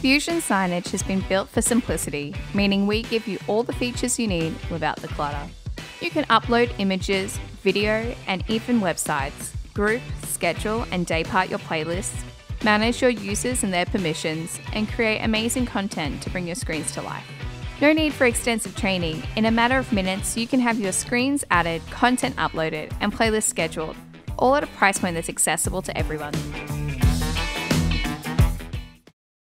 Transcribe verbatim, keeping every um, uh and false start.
Fusion Signage has been built for simplicity, meaning we give you all the features you need without the clutter. You can upload images, video, and even websites, group, schedule, and daypart your playlists, manage your users and their permissions, and create amazing content to bring your screens to life. No need for extensive training. In a matter of minutes, you can have your screens added, content uploaded, and playlists scheduled, all at a price point that's accessible to everyone.